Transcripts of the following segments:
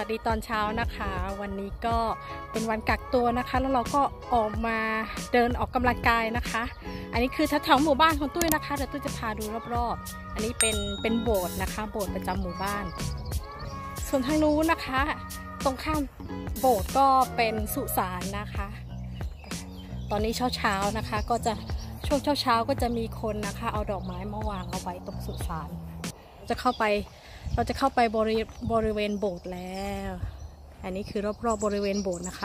วัสดีตอนเช้านะคะวันนี้ก็เป็นวันกักตัวนะคะแล้วเราก็ออกมาเดินออกกำลังกายนะคะอันนี้คือแถวหมู่บ้านของตุ้ยนะคะเดี๋ยวตุ้ยจะพาดูรอบๆอันนี้เป็นโบสถ์นะคะโบสถ์ประจำหมู่บ้านส่วนทางนู้นนะคะตรงข้ามโบสถ์ก็เป็นสุสานนะคะตอนนี้เช้านะคะก็จะช่วงเช้าก็จะมีคนนะคะเอาดอกไม้มาวางเอาไว้ตรงสุสานเราจะเข้าไปบริเวณโบสถ์แล้วอันนี้คือรอบๆบริเวณโบสถ์นะคะ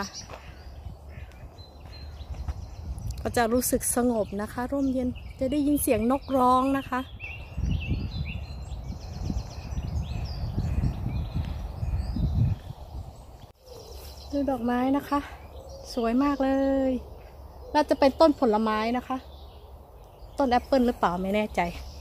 ก็จะรู้สึกสงบนะคะร่มเย็นจะได้ยินเสียงนกร้องนะคะดูดอกไม้นะคะสวยมากเลยน่าจะเป็นต้นผลไม้นะคะต้นแอปเปิลหรือเปล่าไม่แน่ใจ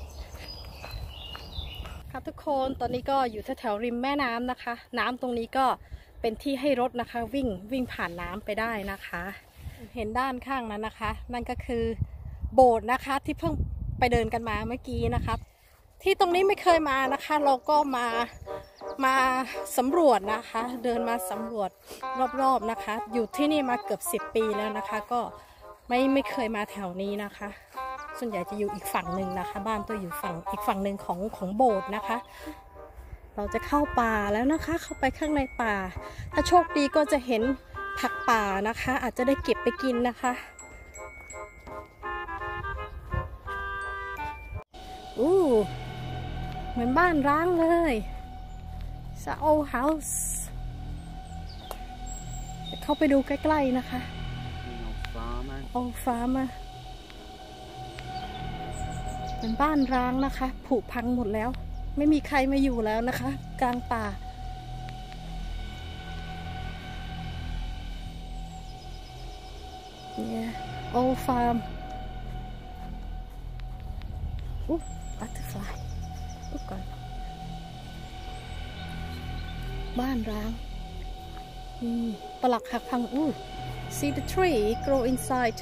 ค่ะทุกคนตอนนี้ก็อยู่แถวริมแม่น้ำนะคะน้ำตรงนี้ก็เป็นที่ให้รถนะคะวิ่งผ่านน้ำไปได้นะคะเห็นด้านข้างนั้นนะคะนั่นก็คือโบสถ์นะคะที่เพิ่งไปเดินกันมาเมื่อกี้นะคะที่ตรงนี้ไม่เคยมานะคะเราก็มาสำรวจนะคะเดินมาสำรวจรอบๆนะคะอยู่ที่นี่มาเกือบ10 ปีแล้วนะคะก็ไม่เคยมาแถวนี้นะคะส่วนใหญ่จะอยู่อีกฝั่งหนึ่งนะคะบ้านตัวอยู่อีกฝั่งหนึ่งของโบสถ์นะคะเราจะเข้าป่าแล้วนะคะเข้าไปข้างในป่าถ้าโชคดีก็จะเห็นผักป่านะคะอาจจะได้เก็บไปกินนะคะเหมือนบ้านร้างเลยold house เข้าไปดูใกล้ๆนะคะ old farmer เป็นบ้านร้างนะคะผุพังหมดแล้วไม่มีใครมาอยู่แล้วนะคะกลางป่าเนี่ย old farm butterfly ก่อนบ้านร้างปลักหักพังsee the tree grow inside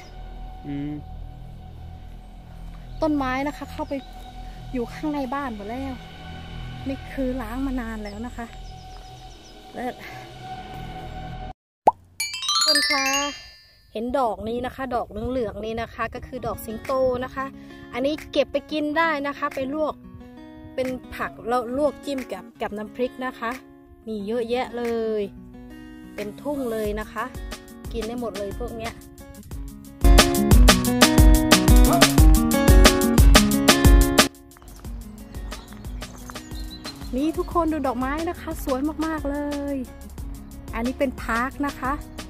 ต้นไม้นะคะเข้าไปอยู่ข้างในบ้านหมดแล้วนี่คือล้างมานานแล้วนะคะและต้นคะเห็นดอกนี้นะคะดอกเหลืองๆนี้นะคะก็คือดอกสิงโตนะคะอันนี้เก็บไปกินได้นะคะไปลวกเป็นผักแล้วลวกจิ้มกับน้ำพริกนะคะมีเยอะแยะเลยเป็นทุ่งเลยนะคะกินได้หมดเลยพวกเนี้ยนี่ทุกคนดูดอกไม้นะคะสวยมากๆเลยอันนี้เป็นพาร์คนะคะ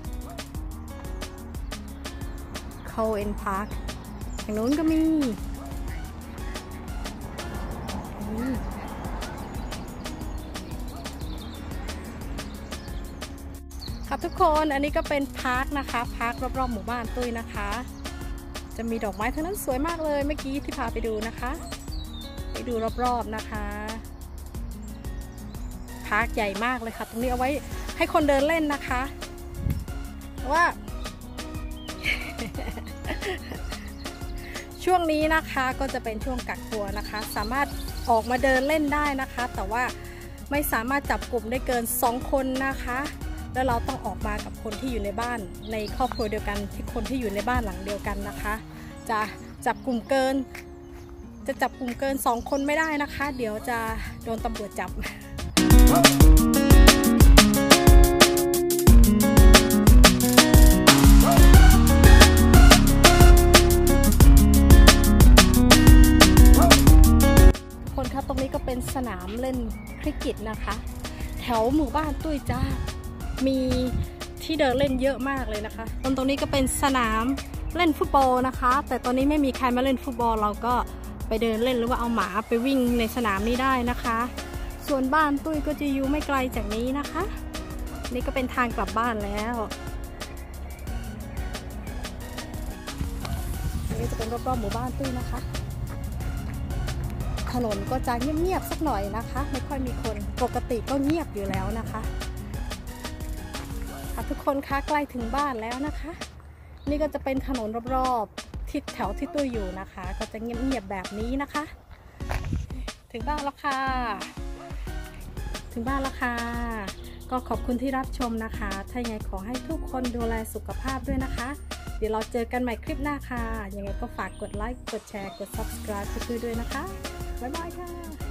Cohen Park ทางนู้นก็มีครับทุกคนอันนี้ก็เป็นพาร์คนะคะพาร์ครอบๆหมู่บ้านตุ้ยนะคะจะมีดอกไม้ทั้งนั้นสวยมากเลยเมื่อกี้ที่พาไปดูนะคะไปดูรอบๆนะคะพาร์คใหญ่มากเลยค่ะตรงนี้เอาไว้ให้คนเดินเล่นนะคะเพราะว่า ช่วงนี้นะคะก็จะเป็นช่วงกักตัวนะคะสามารถออกมาเดินเล่นได้นะคะแต่ว่าไม่สามารถจับกลุ่มได้เกิน2 คนนะคะแล้วเราต้องออกมากับคนที่อยู่ในบ้านในครอบครัวเดียวกันที่คนที่อยู่ในบ้านหลังเดียวกันนะคะจะจับกลุ่มเกิน2 คนไม่ได้นะคะเดี๋ยวจะโดนตำรวจจับคนคะตรงนี้ก็เป็นสนามเล่นคริกเก็ตนะคะแถวหมู่บ้านตุ้ยจ้ามีที่เดินเล่นเยอะมากเลยนะคะตรงนี้ก็เป็นสนามเล่นฟุตบอลนะคะแต่ตอนนี้ไม่มีใครมาเล่นฟุตบอลเราก็ไปเดินเล่นหรือว่าเอาหมาไปวิ่งในสนามนี้ได้นะคะส่วนบ้านตุ้ยก็จะอยู่ไม่ไกลจากนี้นะคะนี่ก็เป็นทางกลับบ้านแล้วอันนี้จะเป็นรอบๆหมู่บ้านตุ้ยนะคะถนนก็จะเงียบๆสักหน่อยนะคะไม่ค่อยมีคนปกติก็เงียบอยู่แล้วนะคะทุกคนคะใกล้ถึงบ้านแล้วนะคะนี่ก็จะเป็นถนนรอบๆทิศแถวที่ตุ้ยอยู่นะคะก็จะเงียบๆแบบนี้นะคะถึงบ้านแล้วค่ะก็ขอบคุณที่รับชมนะคะ ถ้ายังไงขอให้ทุกคนดูแลสุขภาพด้วยนะคะ เดี๋ยวเราเจอกันใหม่คลิปหน้าค่ะยังไงก็ฝากกดไลค์กดแชร์กด subscribe ด้วยนะคะบ๊ายบายค่ะ